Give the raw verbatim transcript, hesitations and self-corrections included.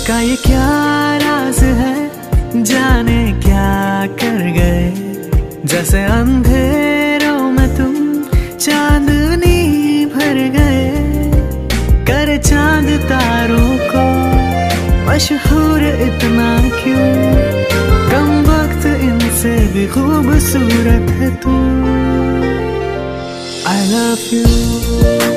का ये क्या राज है, जाने क्या कर गए। जैसे अंधेरों में तुम चांदनी भर गए। करे चांद तारों को मशहूर इतना क्यों, कम वक्त इनसे भी खूबसूरत है तू। I love you।